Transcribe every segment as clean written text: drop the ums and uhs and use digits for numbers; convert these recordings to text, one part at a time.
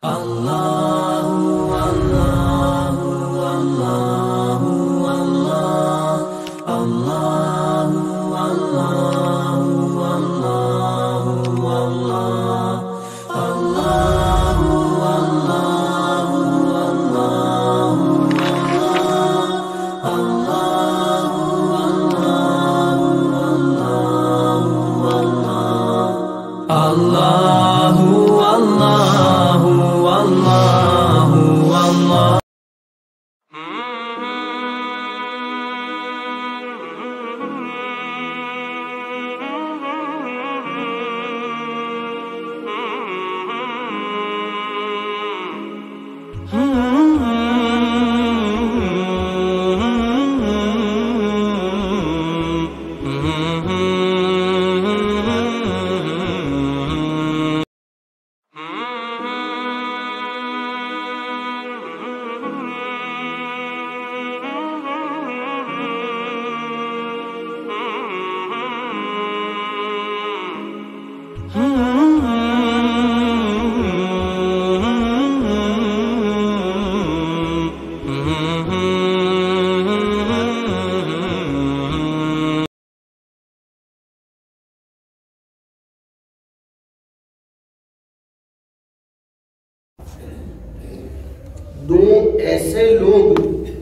دو ایسے لوگ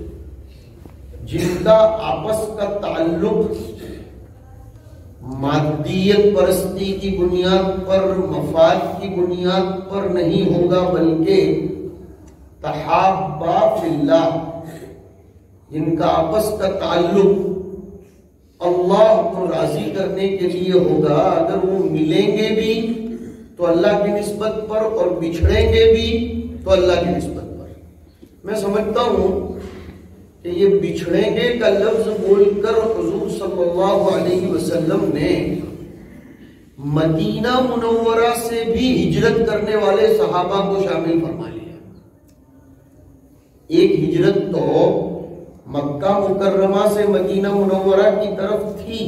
جن کا آپس کا تعلق مادیت پرستی کی بنیاد پر، مفاد کی بنیاد پر نہیں ہوگا، بلکہ تحابا فی اللہ، جن کا آپس کا تعلق اللہ کو راضی کرنے کے لیے ہوگا۔ اگر وہ ملیں گے بھی تو اللہ کی نسبت پر اور بچھڑیں گے بھی تو اللہ کی نسبت پر۔ میں سمجھتا ہوں کہ یہ بچھڑیں گے کا لفظ بول کر حضور صلی اللہ علیہ وسلم نے مدینہ منورہ سے بھی ہجرت کرنے والے صحابہ کو شامل فرما لیا۔ ایک ہجرت تو مکہ مکرمہ سے مدینہ منورہ کی طرف تھی،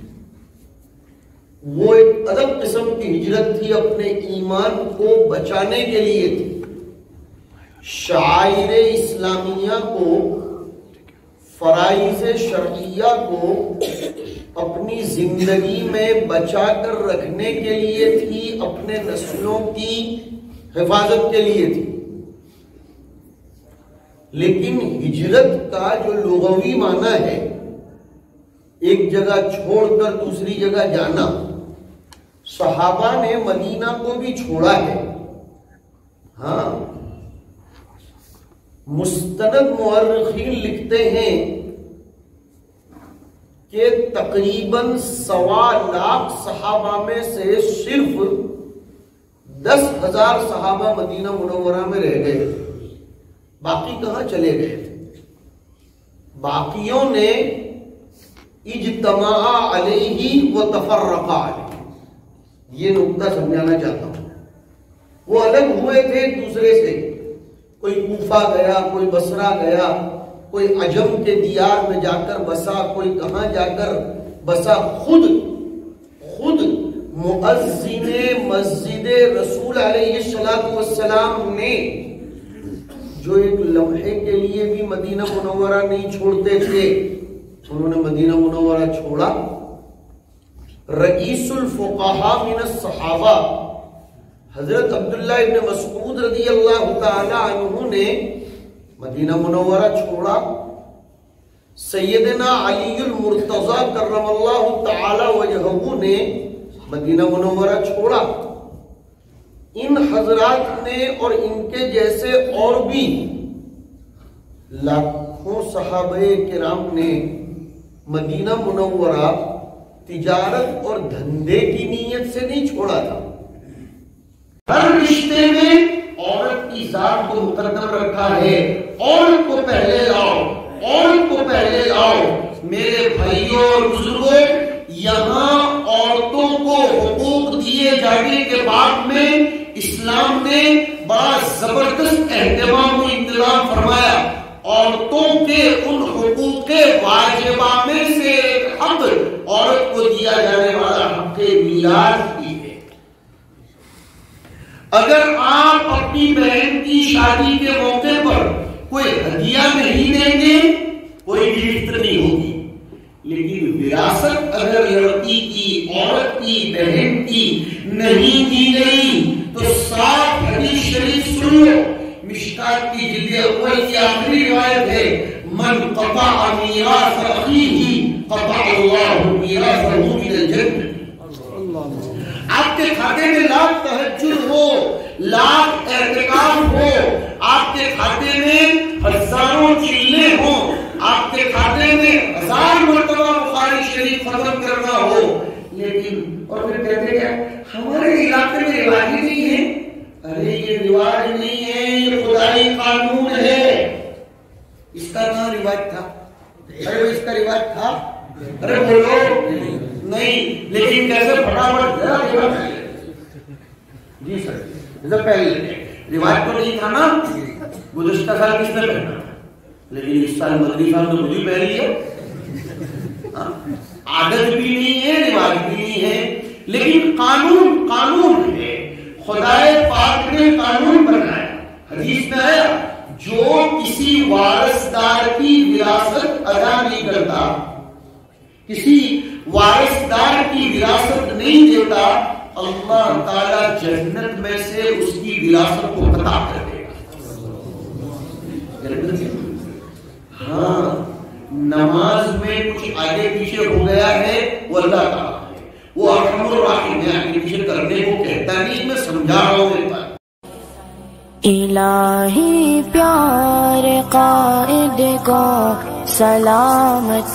وہ ایک الگ قسم کی ہجرت تھی، اپنے ایمان کو بچانے کے لیے تھی، شعائر اسلامیہ کو، فرائض شرعیہ کو اپنی زندگی میں بچا کر رکھنے کے لیے تھی، اپنے نسلوں کی حفاظت کے لیے تھی۔ لیکن ہجرت کا جو لغوی معنی ہے ایک جگہ چھوڑ کر دوسری جگہ جانا، صحابہ نے مدینہ کو بھی چھوڑا ہے۔ ہاں، مستند مورخین لکھتے ہیں کہ تقریباً 1.25 لاکھ صحابہ میں سے صرف 10,000 صحابہ مدینہ منورہ میں رہ گئے تھے، باقی کہاں چلے گئے تھے؟ باقیوں نے اجتماع علیہ و تفرق علیہ، یہ نقطہ سمجھانا چاہتا ہوں۔ وہ الگ ہوئے تھے ایک دوسرے سے، کوئی کوفہ گیا، کوئی بصرہ گیا، کوئی عجم کے دیار میں جا کر بسا، کوئی کہاں جا کر بسا۔ خود مؤذن مسجد رسول علیہ السلام نے، جو ایک لمحے کے لیے بھی مدینہ منورہ نہیں چھوڑتے تھے، انہوں نے مدینہ منورہ چھوڑا۔ رئیس الفقہاء من الصحابہ حضرت عبداللہ ابن مسعود رضی اللہ تعالی عنہ نے مدینہ منورہ چھوڑا۔ سیدنا علی المرتضی کرم اللہ تعالی وجہہ نے مدینہ منورہ چھوڑا۔ ان حضرات نے اور ان کے جیسے اور بھی لاکھوں صحابہ کرام نے مدینہ منورہ تجارت اور دھندے کی نیت سے نہیں چھوڑا تھا۔ ہر رشتے میں عورت کی ذات کو مقدم رکھا ہے، عورت کو پہلے لاؤ، عورت کو پہلے لاؤ۔ میرے بھائیوں اور بزرگوں، یہاں عورتوں کو حقوق دیے جانے کے بعد میں اسلام نے بڑا زبردست اہتمام و انتظام فرمایا۔ عورتوں کے ان حقوق کے واجبہ میں سے ایک حق عورت کو دیا جانے والا حق میراث بھی ہے۔ اگر آپ اپنی بہن جلد اول کی آخری روایت ہے من قطع میراث اخیہ قطع اللہ میراثہ من الجنہ. آپ کے کھاتے میں لاکھ تہجد ہو، لاکھ اعتکاف ہو، آپ کے کھاتے میں ہزاروں چلے ہوں، آپ کے کھاتے میں 1000 مرتبہ بخاری شریف ختم کرنا ہو، لیکن اور پھر کہتے ہیں ہمارے علاقے میں رواج ہی نہیں ہے. ارے یہ رواج نہیں ہے، یہ خدائی قانون ہے. اس کا نام رواج تھا؟ ارے اس کا رواج تھا؟ ارے بولو نہیں. لیکن کیسے پھٹافٹ جی سر پہلے رواج تو نہیں تھا نا. گزشتہ سال کس نے پہنا، لیکن اس سال مدنی صاحب تو مجھے پہلی ہے. عادت بھی نہیں ہے، رواج بھی نہیں ہے، لیکن قانون ہے. خدائے پاک نے قانون بنایا. حدیث میں آیا جو کسی وارثدار کی وراثت ادا نہیں کرتا، کسی وارثدار کی وراثت نہیں دیتا، اللہ تعالی جنت میں سے اس کی وراثت کو قطع کر دے گا. ہاں نماز میں کچھ آگے پیچھے ہو گیا ہے وہ اللہ تعالیٰ ہے، وہ ارحم الراحمین ہے. آگے پیچھے کرنے کو کہتا نہیں، میں سمجھا رہا ہوں. الہی پیار قائد کو سلامت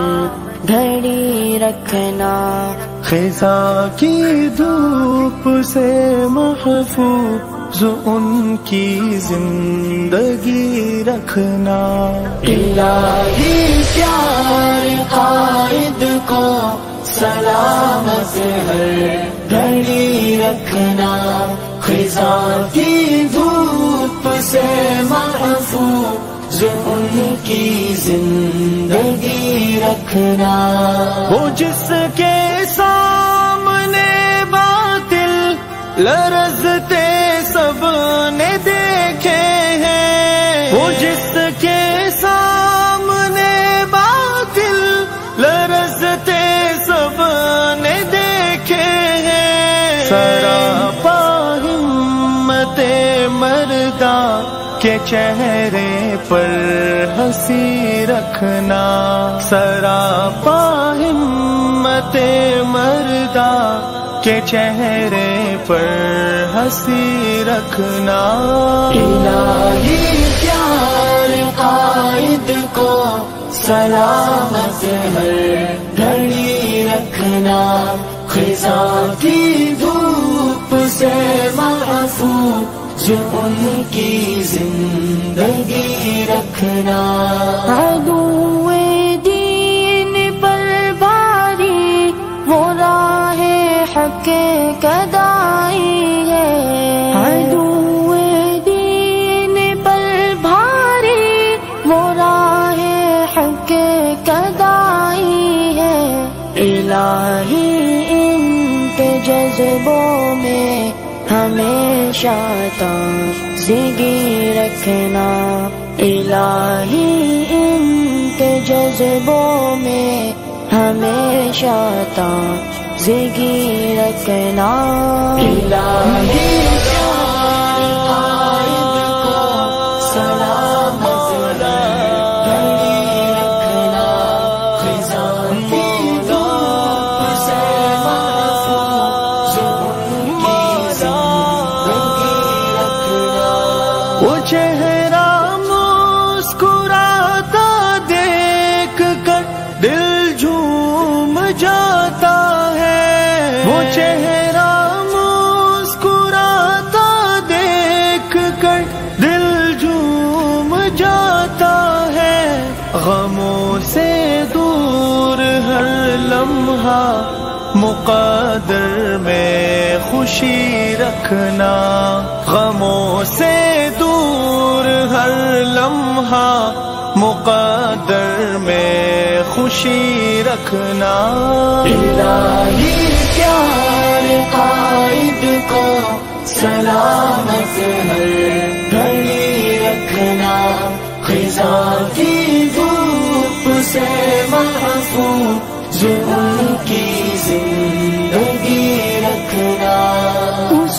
گھڑی رکھنا، خزاں کی دھوپ سے محفوظ ان کی زندگی رکھنا. الہی پیار قائد کو سلامت گھڑی رکھنا، خزاں کی دھوپ سے محفوظ ان کی زندگی رکھنا. وہ جس کے سامنے باطل لرزتے سب نے دیکھے ہیں، وہ جس کے سامنے باطل لرزتے سب نے دیکھے ہیں. سراپا ہمت مردہ کے چہرے پر ہنسی رکھنا، سراپا ہمت مردہ کے چہرے پر ہنسی رکھنا. الہی پیار قائد کو سلامت گھڑی رکھنا، خزاں کی دھوپ سے محفوظ ان کی زندگی رکھنا. عدو دین پر بھاری وہ راہ حق کدائی ہے، عدو دین پر بھاری وہ راہ حق کدائی ہے. الہی ان کے جذبوں میں ہمیشہ تازگی رکھنا، الہی ان کے جذبوں میں ہمیشہ تازگی رکھنا. الہی پیار قائد کو سلامت گھڑی رکھنا، خزاں کی دھوپ سے محفوظ ان کی زندگی رکھنا. وہ چہرہ مسکراتا دیکھ کر دل جھوم جاتا ہے، وہ چہرہ مسکراتا دیکھ کر دل جھوم جاتا ہے. غموں سے دور ہر لمحہ مقدر میں خوشی رکھنا، غموں سے دور ہر لمحہ مقدر میں خوشی رکھنا. الہی پیار قائد کو سلامت گھڑی رکھنا، خزاں کی دھوپ سے محفوظ ان کی